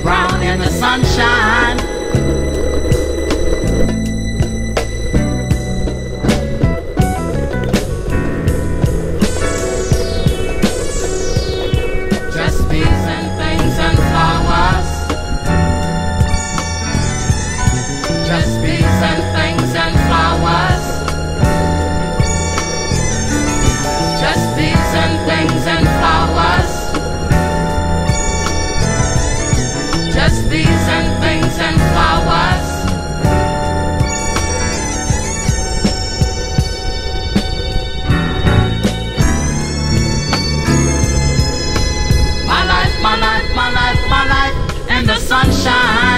brown in the sunshine. Just bees and things and flowers. Just bees and things and flowers. Just bees and things and flowers. Just bees and things and flowers. My life, my life, my life, my life in the sunshine.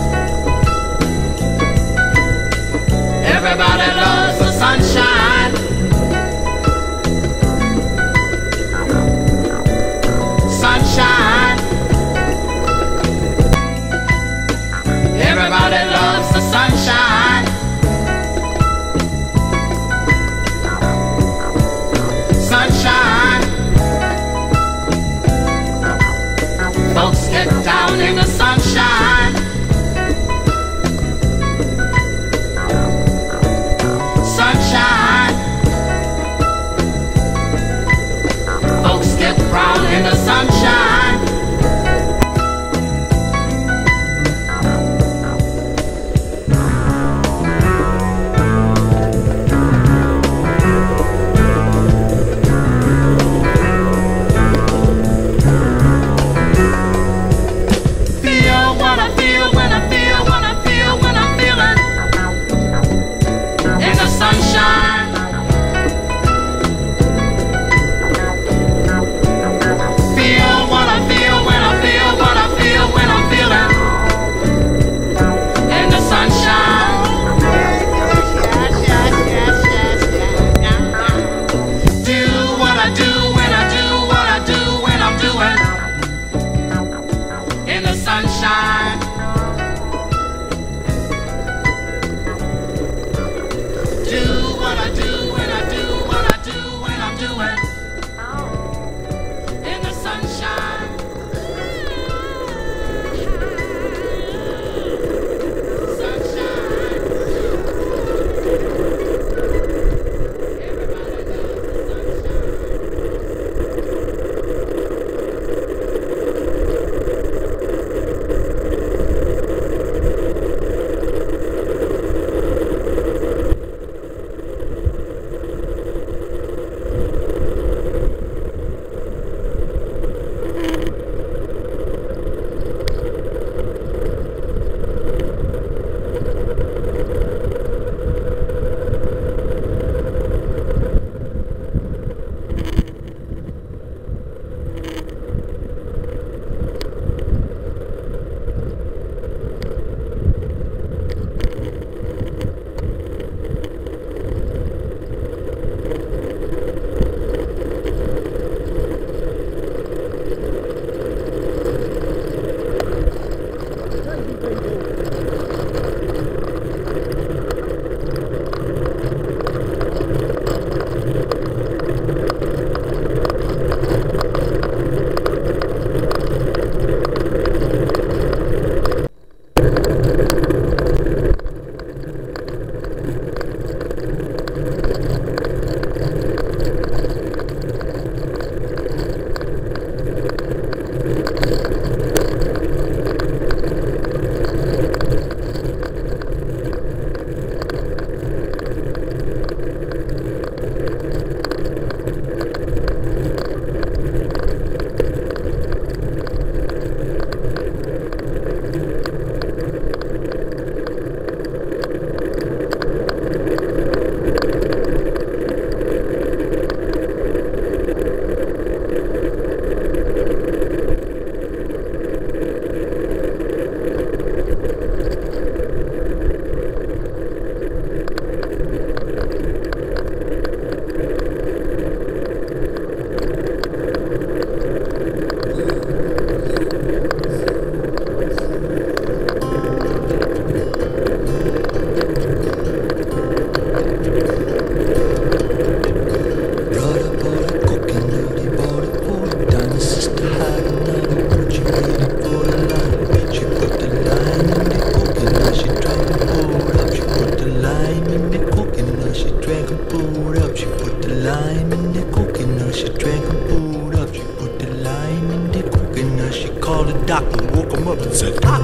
Everybody loves the sunshine. Sunshine. Everybody loves the sunshine. Sunshine. Folks get down in the sunshine. Sunshine.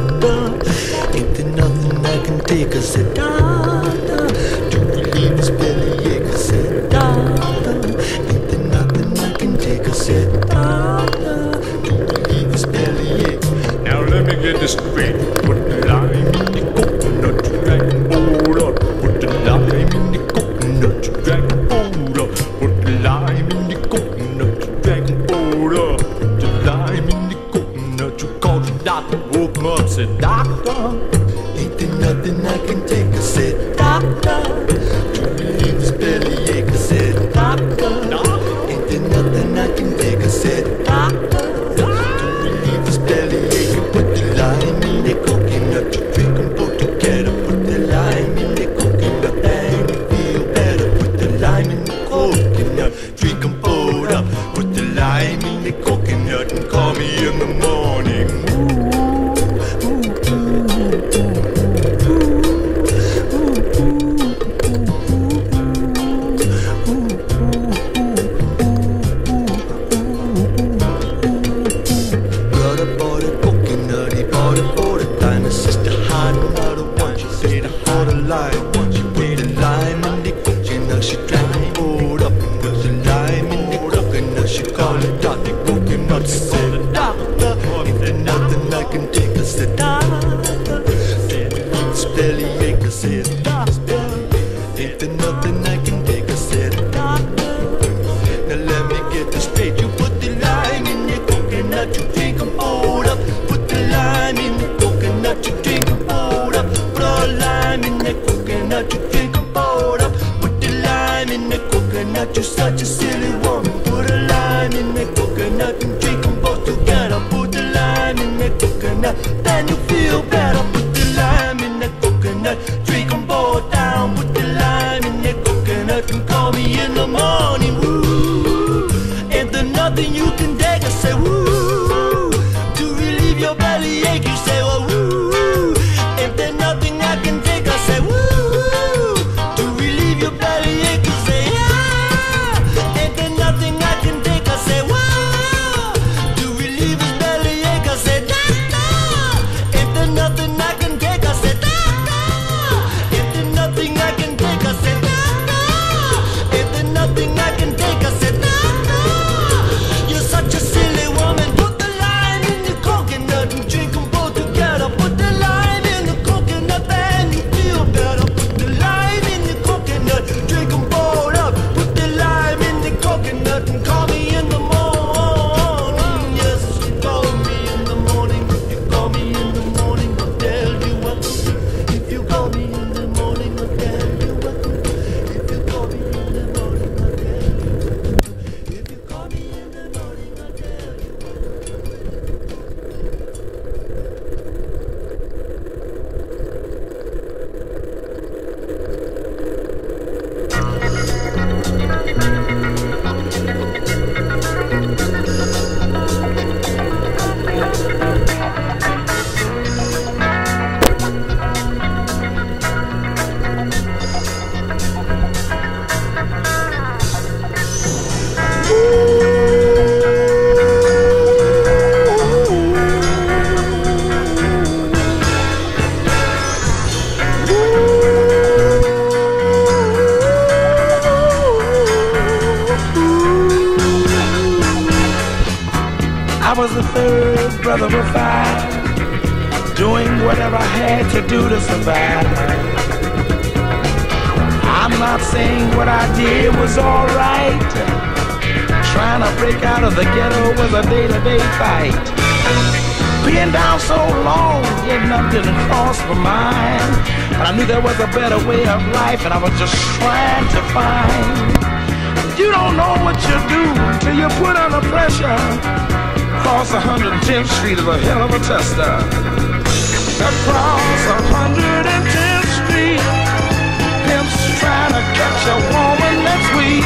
doctor. Ain't there nothing I can take? I said, doctor, to relieve his bellyache. I said, doctor, ain't there nothing I can take? I said, doctor, to relieve his bellyache. Now let me get this straight. Put the lime in the coconut, you drag the boat up. Put the lime in the coconut, you drag the boat up. Put the lime in the coconut, you drag the boat up. Put the lime in the coconut, you called the doctor, woke him up, said, doctor, ain't there nothing I can take? I said, doctor, to relieve his bellyache. I said, doctor, ain't there nothing I can take? I said, doctor, to relieve his bellyache. You put the lime in the coconut, you drink them both together. Put the lime in the coconut and you feel better. Put the lime in the coconut, drink them both up. Put the lime in the coconut and call me in the morning. Brother bought a coconut, he bought it for the time. His sister had another one, she paid her for the lime. She put the lime in the coconut, she drank the boat up. Put the lime in the coconut, she called it out the coconut. She said, doctor, ain't there nothing I can take? I said, doctor, it's bellyache. I said, doctor, ain't there nothing I can take? I said, doctor, now let me get this straight. You put the lime in your coconut, you drink them both up. Put the lime in the coconut, you drink them both up. Put a lime in the coconut, you drink them both up. Put the lime in the coconut, you're such a silly woman. Put a lime in the coconut and drink them both together. Put the lime in the coconut, then you feel better. Put the lime in the coconut, drink them both down. Put the lime in the coconut and call me in the morning. Woo, ain't there nothing you can take? I say, woo, to relieve your bellyache. You say, well, woo, ain't there nothing I can take? I say, woo, to relieve your bellyache. You say, yeah, ain't there nothing I can take? I say, wow, to relieve his bellyache. I say, doctor, ain't there nothing I can take? I say, doctor, ain't there nothing I can take? I say, doctor, ain't there nothing I can take? I say, doctor, you're such a silly woman. Put the lime in the coconut and drink them both together. Put the lime in the coconut and you feel better. Put the lime in the coconut, drink them both up. Put the lime in the coconut and call me in the morning. Yes, you call me in the morning. If you call me in the morning, I'll tell you what to do. If you call me in the morning, I'll tell you what to do. If you call me in the morning, I'll tell you what to do. If you call me in the morning, I'll tell you what to do. I was the third brother of five, doing whatever I had to do to survive. I'm not saying what I did was alright. Trying to break out of the ghetto was a day-to-day fight. Being down so long, getting up didn't cross my mind. But I knew there was a better way of life, and I was just trying to find. You don't know what you do till you put under pressure. Across 110th Street is a hell of a tester. Across 110th Street, pimps trying to catch a woman that's weak.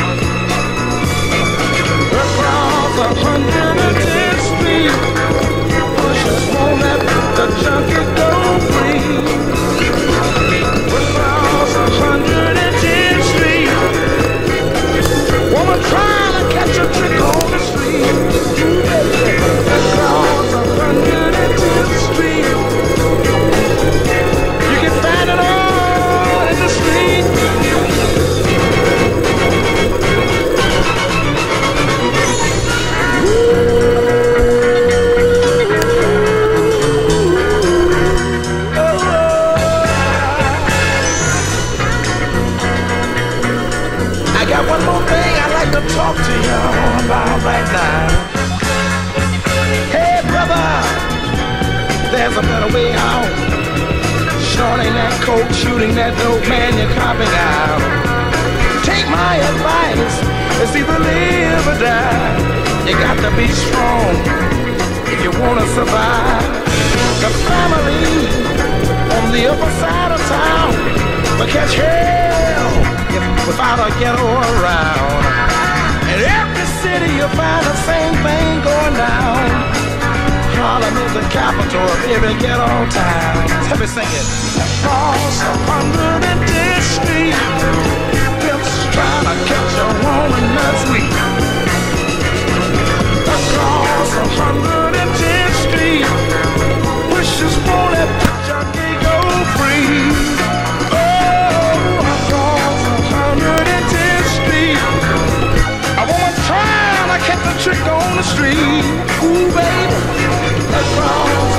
Across 110th Street, pushers won't let the junkie go free. Across 110th Street, woman trying to catch a trick on the street. Across 110th Street, smoke, shooting that dope, man, you're copping out. Take my advice, it's either live or die. You got to be strong if you wanna survive. The family on the upper side of town will catch hell without a ghetto around. In every city you'll find the same thing going down. Harlem is the capital of every ghetto town. Let me sing it. Across 110th Street, pimps trying to catch a woman that's weak. Across 110th Street, wishes for that junkie go free. Oh, across 110th Street, a woman trying to catch a trick on the street. Ooh, baby. Across